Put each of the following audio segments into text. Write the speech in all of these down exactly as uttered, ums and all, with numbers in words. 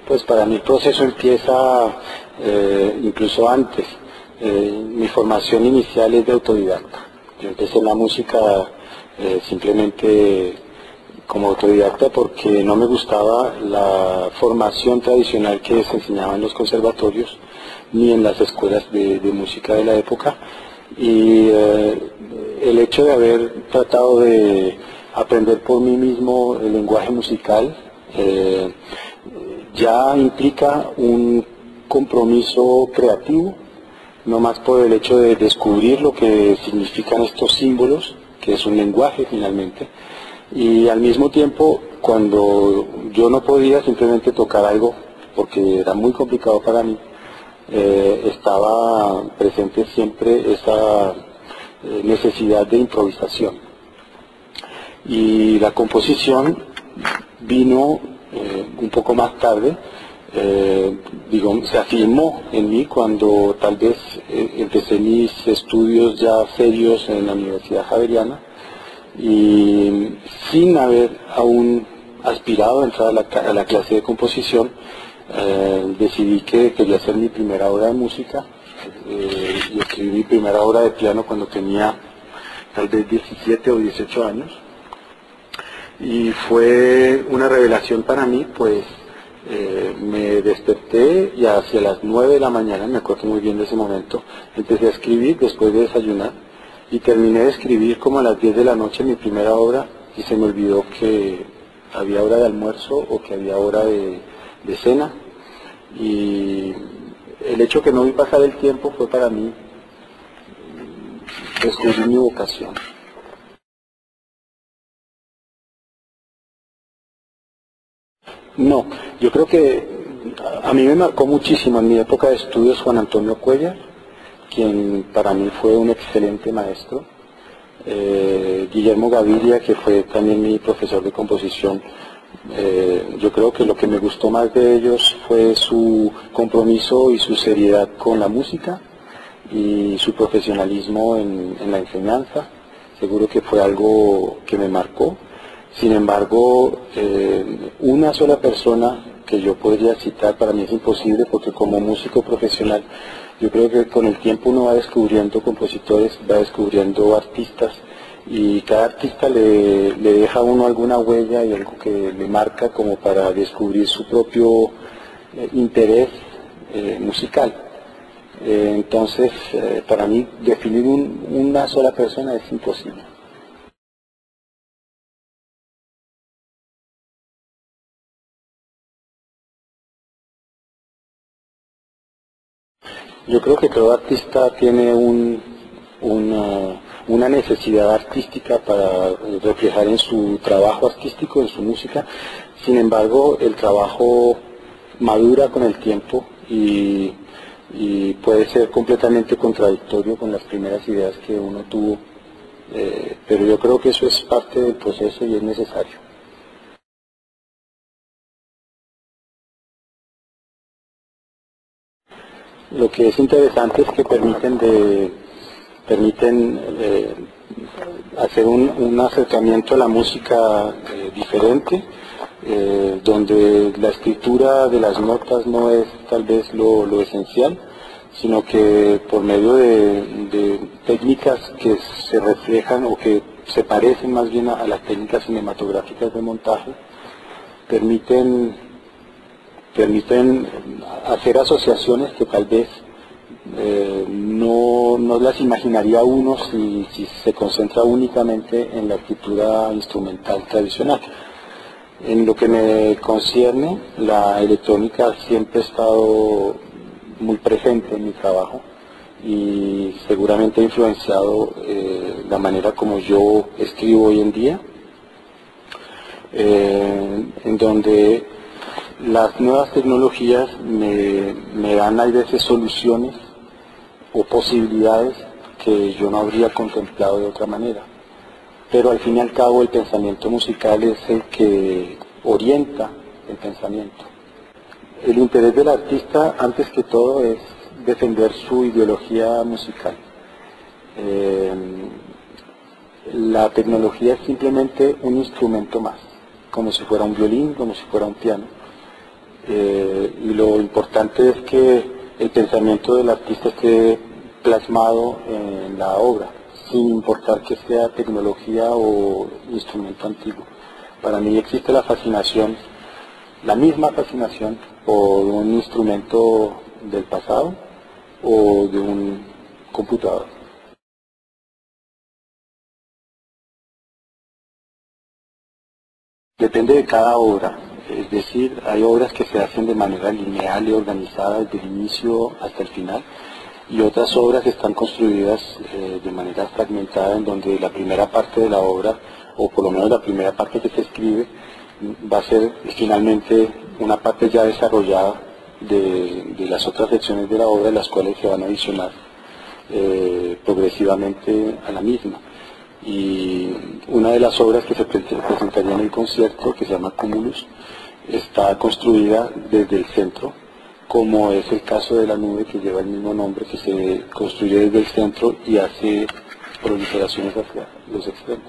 Pues para mí el proceso empieza eh, incluso antes. Eh, mi formación inicial es de autodidacta. Yo empecé en la música eh, simplemente como autodidacta porque no me gustaba la formación tradicional que se enseñaba en los conservatorios ni en las escuelas de, de música de la época. Y eh, el hecho de haber tratado de aprender por mí mismo el lenguaje musical eh, ya implica un compromiso creativo, no más por el hecho de descubrir lo que significan estos símbolos, que es un lenguaje finalmente, y al mismo tiempo cuando yo no podía simplemente tocar algo porque era muy complicado para mí, eh, estaba presente siempre esa eh, necesidad de improvisación. Y la composición vino eh, un poco más tarde, eh, digo, se afirmó en mí cuando tal vez eh, empecé mis estudios ya serios en la Universidad Javeriana y sin haber aún aspirado a entrar a la, a la clase de composición, eh, decidí que quería hacer mi primera obra de música eh, y escribí mi primera obra de piano cuando tenía tal vez diecisiete o dieciocho años. Y fue una revelación para mí, pues eh, me desperté y hacia las nueve de la mañana, me acuerdo muy bien de ese momento, empecé a escribir después de desayunar y terminé de escribir como a las diez de la noche mi primera obra y se me olvidó que había hora de almuerzo o que había hora de, de cena, y el hecho que no vi pasar el tiempo fue para mí descubrir mi vocación. No, yo creo que a mí me marcó muchísimo en mi época de estudios Juan Antonio Cuellar, quien para mí fue un excelente maestro, eh, Guillermo Gaviria, que fue también mi profesor de composición. Eh, yo creo que lo que me gustó más de ellos fue su compromiso y su seriedad con la música y su profesionalismo en, en la enseñanza. Seguro que fue algo que me marcó. Sin embargo, eh, una sola persona que yo podría citar para mí es imposible, porque como músico profesional yo creo que con el tiempo uno va descubriendo compositores, va descubriendo artistas, y cada artista le, le deja a uno alguna huella y algo que le marca como para descubrir su propio eh, interés eh, musical. Eh, entonces, eh, para mí definir un, una sola persona es imposible. Yo creo que todo artista tiene un, una, una necesidad artística para reflejar en su trabajo artístico, en su música. Sin embargo, el trabajo madura con el tiempo y, y puede ser completamente contradictorio con las primeras ideas que uno tuvo, eh, pero yo creo que eso es parte del proceso y es necesario. Lo que es interesante es que permiten, de, permiten eh, hacer un, un acercamiento a la música eh, diferente, eh, donde la escritura de las notas no es tal vez lo, lo esencial, sino que por medio de, de técnicas que se reflejan o que se parecen más bien a, a las técnicas cinematográficas de montaje, permiten permiten hacer asociaciones que tal vez eh, no, no las imaginaría uno si, si se concentra únicamente en la escritura instrumental tradicional. En lo que me concierne, la electrónica siempre ha estado muy presente en mi trabajo y seguramente ha influenciado eh, la manera como yo escribo hoy en día, eh, en donde las nuevas tecnologías me, me dan a veces soluciones o posibilidades que yo no habría contemplado de otra manera. Pero al fin y al cabo el pensamiento musical es el que orienta el pensamiento. El interés del artista, antes que todo, es defender su ideología musical. Eh, la tecnología es simplemente un instrumento más, como si fuera un violín, como si fuera un piano. eh, y lo importante es que el pensamiento del artista esté plasmado en la obra, sin importar que sea tecnología o instrumento antiguo. Para mí existe la fascinación, la misma fascinación por un instrumento del pasado o de un computador. Depende de cada obra, es decir, hay obras que se hacen de manera lineal y organizada desde el inicio hasta el final, y otras obras que están construidas eh, de manera fragmentada, en donde la primera parte de la obra, o por lo menos la primera parte que se escribe, va a ser finalmente una parte ya desarrollada de, de las otras secciones de la obra, las cuales se van a adicionar eh, progresivamente a la misma. Y una de las obras que se presentaría en el concierto, que se llama Cumulus, está construida desde el centro, como es el caso de la nube, que lleva el mismo nombre, que se construye desde el centro y hace proliferaciones hacia los extremos.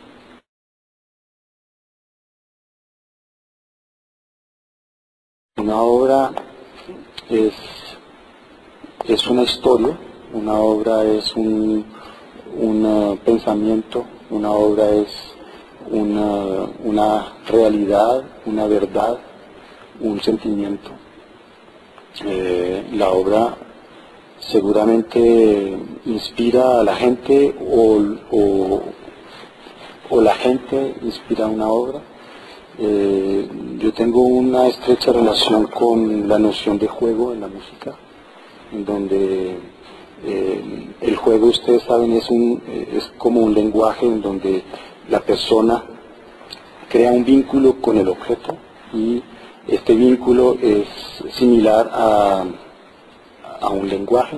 Una obra es, es una historia, una obra es un, un uh, pensamiento, una obra es una, una realidad, una verdad, un sentimiento. Eh, la obra seguramente inspira a la gente o, o, o la gente inspira una obra. Eh, yo tengo una estrecha relación con la noción de juego en la música, en donde eh, el juego, ustedes saben, es, un, es como un lenguaje en donde la persona crea un vínculo con el objeto, y este vínculo es similar a, a un lenguaje.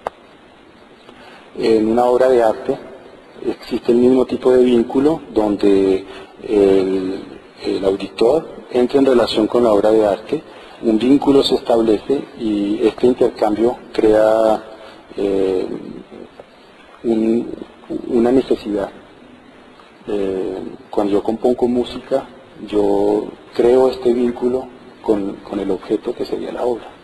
En una obra de arte existe el mismo tipo de vínculo, donde el, el auditor entra en relación con la obra de arte, un vínculo se establece y este intercambio crea eh, un, una necesidad. Eh, cuando yo compongo música, yo creo este vínculo con, con el objeto que sería la obra.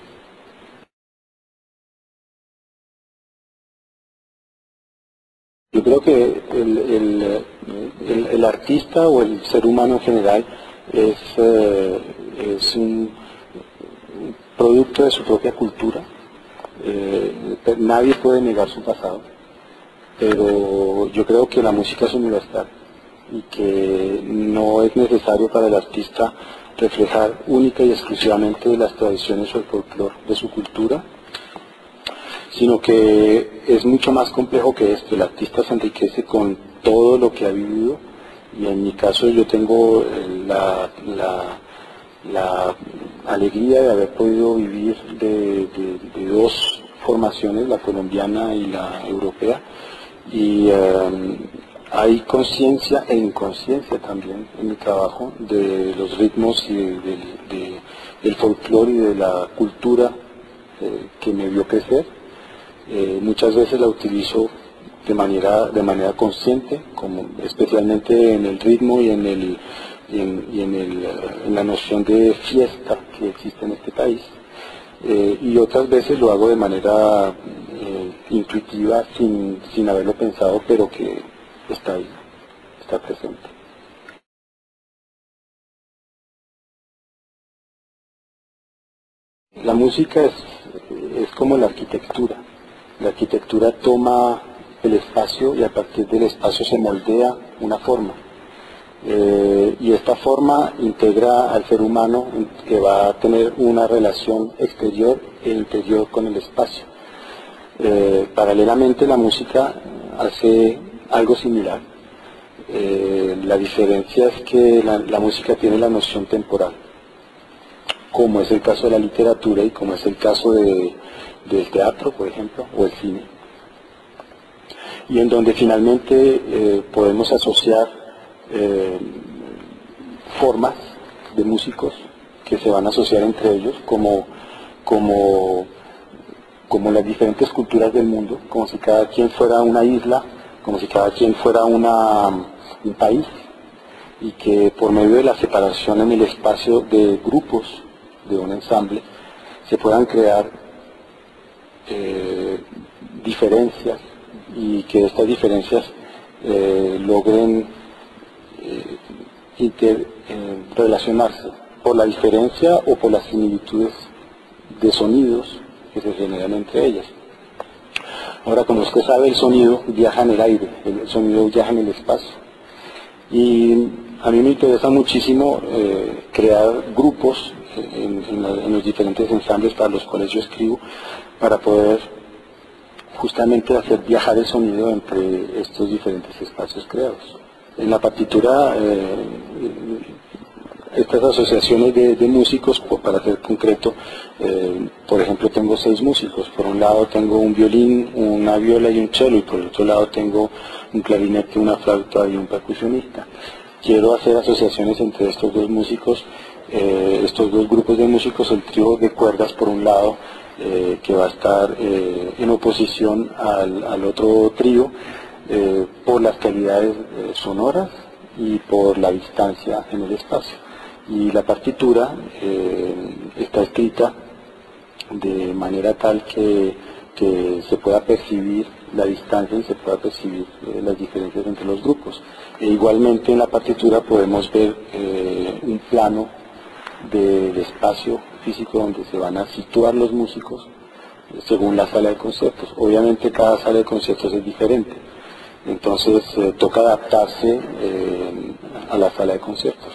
Yo creo que el, el, el, el artista o el ser humano en general es, eh, es un producto de su propia cultura. Eh, nadie puede negar su pasado, pero yo creo que la música es universal y que no es necesario para el artista reflejar única y exclusivamente las tradiciones o el folclore de su cultura, sino que es mucho más complejo que esto. El artista se enriquece con todo lo que ha vivido, y en mi caso yo tengo la, la, la alegría de haber podido vivir de, de, de dos formaciones, la colombiana y la europea, y um, hay conciencia e inconsciencia también en mi trabajo de los ritmos y de, de, de, del folclore y de la cultura eh, que me vio crecer. Eh, muchas veces la utilizo de manera, de manera consciente, como especialmente en el ritmo y en, el, y en, y en, el, en la noción de fiesta que existe en este país. Eh, y otras veces lo hago de manera eh, intuitiva, sin, sin haberlo pensado, pero que está ahí, está presente. La música es, es como la arquitectura. La arquitectura toma el espacio y a partir del espacio se moldea una forma. Eh, y esta forma integra al ser humano, que va a tener una relación exterior e interior con el espacio. Eh, paralelamente la música hace algo similar. Eh, la diferencia es que la, la música tiene la noción temporal, como es el caso de la literatura y como es el caso de, del teatro, por ejemplo, o el cine. Y en donde finalmente eh, podemos asociar eh, formas de músicos que se van a asociar entre ellos, como, como, como las diferentes culturas del mundo, como si cada quien fuera una isla, como si cada quien fuera una, un país, y que por medio de la separación en el espacio de grupos de un ensamble, se puedan crear eh, diferencias y que estas diferencias eh, logren eh, inter, eh, relacionarse por la diferencia o por las similitudes de sonidos que se generan entre ellas. Ahora, como usted sabe, el sonido viaja en el aire, el sonido viaja en el espacio. Y a mí me interesa muchísimo eh, crear grupos en, en, la, en los diferentes ensambles para los cuales yo escribo, para poder justamente hacer viajar el sonido entre estos diferentes espacios creados. En la partitura, eh, estas asociaciones de, de músicos, para ser concreto, eh, por ejemplo, tengo seis músicos. Por un lado tengo un violín, una viola y un cello, y por el otro lado tengo un clarinete, una flauta y un percusionista. Quiero hacer asociaciones entre estos dos músicos, eh, estos dos grupos de músicos, el trío de cuerdas por un lado, eh, que va a estar eh, en oposición al, al otro trío, eh, por las calidades eh, sonoras y por la distancia en el espacio. Y la partitura eh, está escrita de manera tal que, que se pueda percibir la distancia y se pueda percibir eh, las diferencias entre los grupos. E igualmente en la partitura podemos ver eh, un plano del espacio físico donde se van a situar los músicos eh, según la sala de conciertos. Obviamente cada sala de conciertos es diferente, entonces eh, toca adaptarse eh, a la sala de conciertos.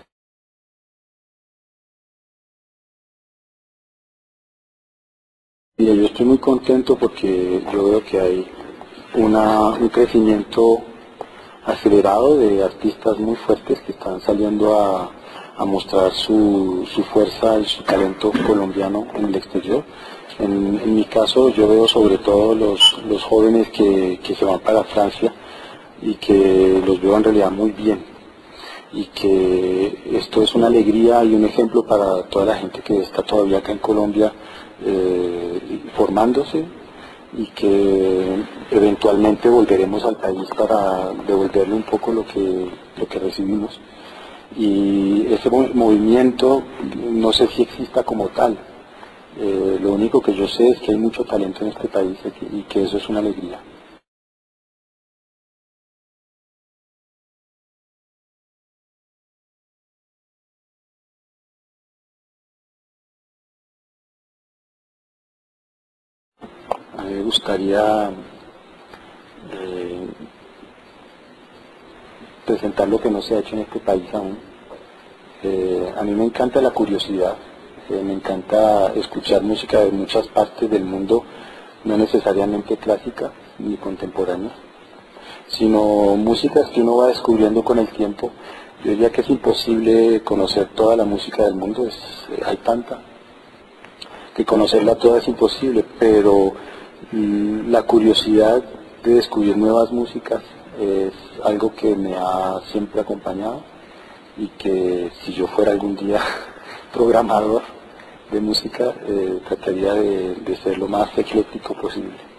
Mira, yo estoy muy contento porque yo veo que hay una, un crecimiento acelerado de artistas muy fuertes que están saliendo a, a mostrar su, su fuerza y su talento colombiano en el exterior. En, en mi caso yo veo sobre todo los, los jóvenes que, que se van para Francia y que los veo en realidad muy bien, y que esto es una alegría y un ejemplo para toda la gente que está todavía acá en Colombia eh, formándose, y que eventualmente volveremos al país para devolverle un poco lo que, lo que recibimos. Y ese movimiento no sé si exista como tal, eh, lo único que yo sé es que hay mucho talento en este país y que eso es una alegría. A mí me gustaría eh, presentar lo que no se ha hecho en este país aún. Eh, a mí me encanta la curiosidad, eh, me encanta escuchar música de muchas partes del mundo, no necesariamente clásica ni contemporánea, sino músicas que uno va descubriendo con el tiempo. Yo diría que es imposible conocer toda la música del mundo, es, eh, hay tanta, que conocerla toda es imposible, pero mm, la curiosidad de descubrir nuevas músicas es algo que me ha siempre acompañado, y que si yo fuera algún día programador de música, eh, trataría de, de ser lo más ecléctico posible.